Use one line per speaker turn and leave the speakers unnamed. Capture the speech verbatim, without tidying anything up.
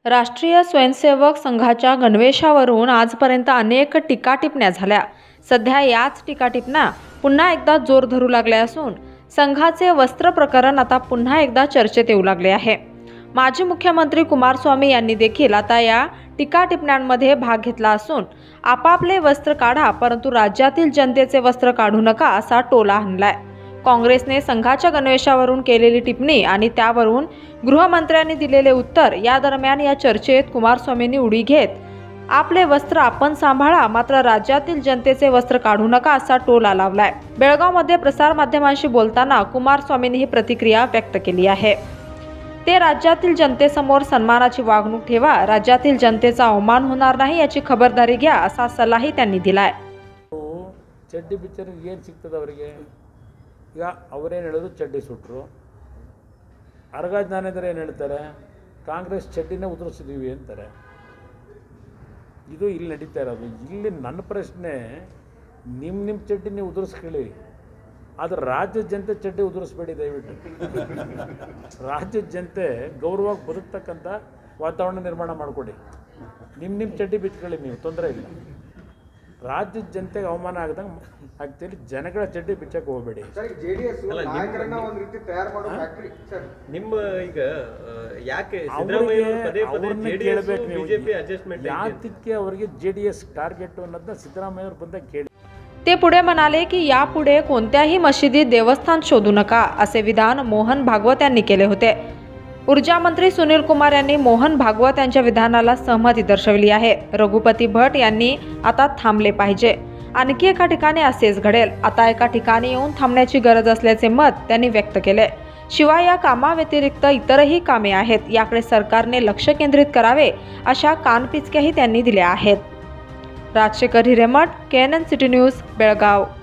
राष्ट्रीय स्वयंसेवक संघाच्या गणवेशावरून आजपर्यंत अनेक टीकाटिप्पण्या झाल्या। सध्या याच टीकाटिप्पण्या पुन्हा एकदा जोर धरू लागल्या असून संघाचे वस्त्र प्रकरण आता पुन्हा एकदा चर्चेत येऊ लागले आहे। माजी मुख्यमंत्री कुमारस्वामी यांनी देखील आता या टीकाटिप्पण्यांमध्ये भाग घेतला असून आपापले वस्त्र काढा परंतु राज्यातील जनतेचे वस्त्र काढू नका असा टोला हाणलाय। काँग्रेसने संघाच्या गणवेशावरून केलेली टिप्पणी आणि त्यावरून गृहमंत्र्यांनी दिलेले उत्तर या दरम्यान या चर्चेत कुमारस्वामींनी उडी घेत आपले वस्त्र आपण सांभाळा मात्र राज्यातील जनतेचे वस्त्र काढू नका असा टोला लावलाय। बेळगावमध्ये प्रसार माध्यमांशी बोलताना कुमारस्वामींनी ही प्रतिक्रिया व्यक्त केली आहे। ते राज्यातील जनतेसमोर सन्मानाची वागणूक ठेवा, राज्यातील जनतेचा अवमान होणार नाही याची खबरदारी घ्या असा सल्लाही त्यांनी दिलाय।
ಚಡ್ಡಿ ಬಿಚ್ಚರು ಏನು ಸಿಗ್ತದೆ ಅವರಿಗೆ? ಈಗ ಅವರೇನು ಹೇಳೋದು ಚಡ್ಡಿ ಸುಟ್ಟರು, ಅರ್ಗ ಜ್ಞಾನೇಂದ್ರ ಏನು ಹೇಳ್ತಾರೆ ಕಾಂಗ್ರೆಸ್ ಚಡ್ಡಿನೇ ಉದುರಿಸಿದೀವಿ ಅಂತಾರೆ। ಇದು ಇಲ್ಲಿ ನಡೀತಾ ಇರೋದು। ಇಲ್ಲಿ ನನ್ನ ಪ್ರಶ್ನೆ, ನಿಮ್ಮ ನಿಮ್ಮ ಚಡ್ಡಿ ನೀವು ಉದುರಿಸ್ಕೊಳ್ಳಿ, ಆದರೆ ರಾಜ್ಯದ ಜನತೆ ಚಡ್ಡಿ ಉದುರಿಸ್ಬೇಡಿ ದಯವಿಟ್ಟು। ರಾಜ್ಯದ ಜನತೆ ಗೌರವವಾಗಿ ಬದುಕ್ತಕ್ಕಂಥ ವಾತಾವರಣ ನಿರ್ಮಾಣ ಮಾಡಿಕೊಡಿ। ನಿಮ್ಮ ನಿಮ್ಮ ಚಡ್ಡಿ ಬಿಚ್ಕೊಳ್ಳಿ, ನೀವು ತೊಂದರೆ ಇಲ್ಲ। ರಾಜ್ಯದ ಜನತೆಗೆ ಅವಮಾನ ಆಗದಂಗೆ ಆಗ್ತೀರಿ, ಜನಗಳ ಚಡ್ಡಿ ಬಿಚ್ಚಕ್ಕೆ ಹೋಗಬೇಡಿ। ಯಾತಕ್ಕೆ ಅವರಿಗೆ ಜೆ ಡಿ ಎಸ್ ಟಾರ್ಗೆಟ್ ಅನ್ನೋದನ್ನ ಸಿದ್ದರಾಮಯ್ಯ ಅವರು ಬಂದಾಗ ಕೇಳಿ।
ते पुढे म्हणाले की यापुढे कोणत्याही मशिदीत देवस्थान शोधू नका असे विधान मोहन भागवत यांनी केले होते। ऊर्जा मंत्री सुनील कुमार यांनी मोहन भागवत यांच्या विधानाला सहमती दर्शवली आहे। रघुपती भट यांनी आता थांबले पाहिजे, आणखी एका ठिकाणी असेच घडेल, आता एका ठिकाणी येऊन थांबण्याची गरज असल्याचे मत त्यांनी व्यक्त केले। शिवाय या कामाव्यतिरिक्त इतरही कामे आहेत, याकडे सरकारने लक्ष केंद्रित करावे अशा कानपिचक्याही त्यांनी दिल्या आहेत। Rajashekhar Hiremath, K N N city news, Belgaum.